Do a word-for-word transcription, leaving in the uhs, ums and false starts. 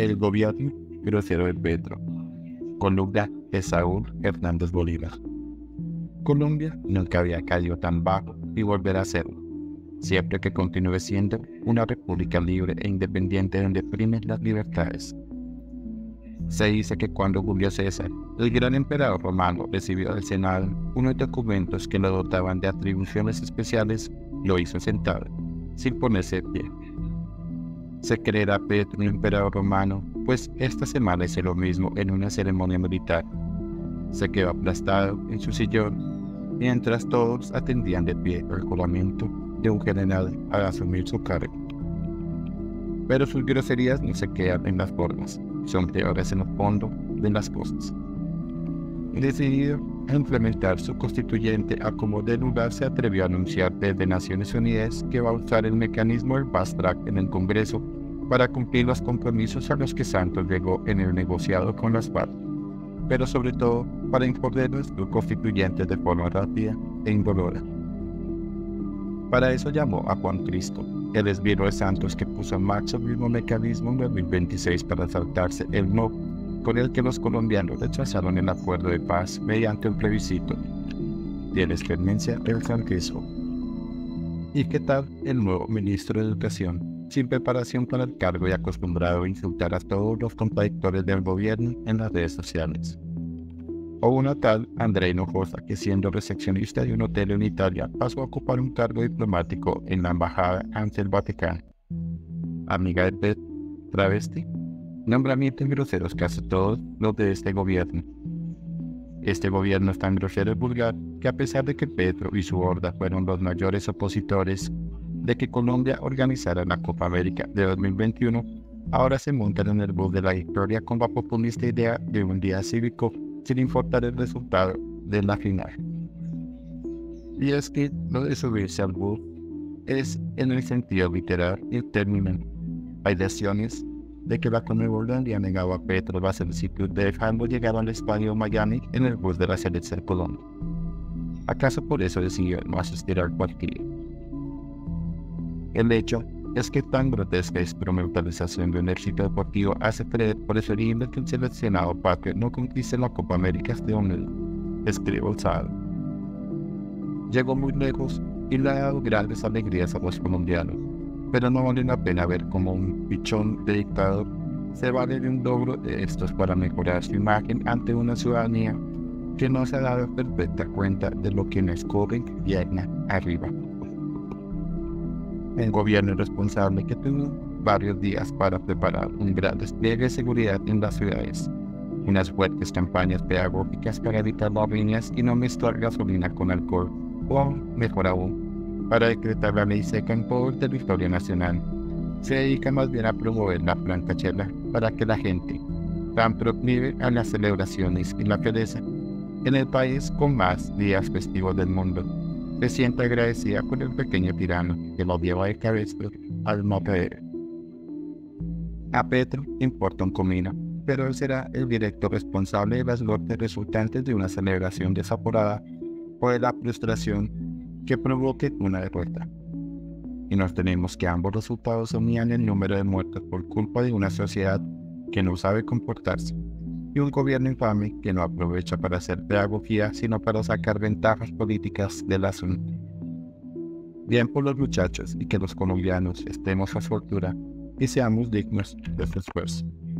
El gobierno grosero de Petro. Columna de Saúl Hernández Bolívar. Colombia nunca había caído tan bajo y volverá a serlo, siempre que continúe siendo una república libre e independiente donde primen las libertades. Se dice que cuando Julio César, el gran emperador romano, recibió del Senado unos documentos que lo dotaban de atribuciones especiales, lo hizo sentado, sin ponerse de pie. Se creerá Petro un emperador romano, pues esta semana hizo lo mismo en una ceremonia militar. Se quedó aplastado en su sillón, mientras todos atendían de pie el juramento de un general al asumir su cargo. Pero sus groserías no se quedan en las formas, son peores en el fondo de las cosas. Decidido a implementar su constituyente a como de lugar, se atrevió a anunciar desde Naciones Unidas que va a usar el mecanismo del fast track en el Congreso para cumplir los compromisos a los que Santos llegó en el negociado con las FARC, pero sobre todo para imponer nuestros constituyentes de forma rápida e indolora. Para eso llamó a Juan Cristo, el esbirro de Santos, que puso en marcha el mismo mecanismo en dos mil veintiséis para saltarse el no con el que los colombianos rechazaron el acuerdo de paz mediante un plebiscito. Tiene experiencia el santismo. ¿Y qué tal el nuevo ministro de Educación, sin preparación para el cargo y acostumbrado a insultar a todos los contradictores del gobierno en las redes sociales? O una tal Andrea Hinojosa, que siendo recepcionista de un hotel en Italia pasó a ocupar un cargo diplomático en la embajada ante el Vaticano. Amiga de Petro, travesti, nombramientos groseros casi todos los de este gobierno. Este gobierno es tan grosero y vulgar que, a pesar de que Petro y su horda fueron los mayores opositores de que Colombia organizara la Copa América de dos mil veintiuno, ahora se montan en el bus de la victoria con la populista idea de un día cívico sin importar el resultado de la final. Y es que lo de subirse al bus es, en el sentido literal y término, hay lesiones de que la Conmebol le había negado a Petro la solicitud de dejarlo llegar al estadio Miami en el bus de la selección Colombia. ¿Acaso por eso decidió no asistir al partido? El hecho es que tan grotesca instrumentalización de un éxito deportivo hace creer preferible que el seleccionado patrio no conquiste la Copa América este año, escribe Osado. Llegó muy lejos y le ha dado grandes alegrías a los colombianos, pero no vale la pena ver como un pichón de dictador se vale de un logro de estos para mejorar su imagen ante una ciudadanía que no se ha dado perfecta cuenta de lo que nos corre viene arriba. Un gobierno irresponsable que tuvo varios días para preparar un gran despliegue de seguridad en las ciudades, unas fuertes campañas pedagógicas para evitar las riñas y no mezclar gasolina con alcohol, o mejor aún, para decretar la ley seca en todo el territorio nacional. Se dedica más bien a promover la francachela para que la gente, tan proclive a las celebraciones y la pereza, en el país con más días festivos del mundo, se sienta agradecida por el pequeño tirano que lo lleva de cabeza al matadero. A Petro importa un comino, pero él será el directo responsable de las golpes resultantes de una celebración desaforada por la frustración que provoque una derrota. Y nos tenemos que ambos resultados unían el número de muertos por culpa de una sociedad que no sabe comportarse, y un gobierno infame que no aprovecha para hacer pedagogía, sino para sacar ventajas políticas del asunto. Bien por los muchachos y que los colombianos estemos a su altura y seamos dignos de su esfuerzo.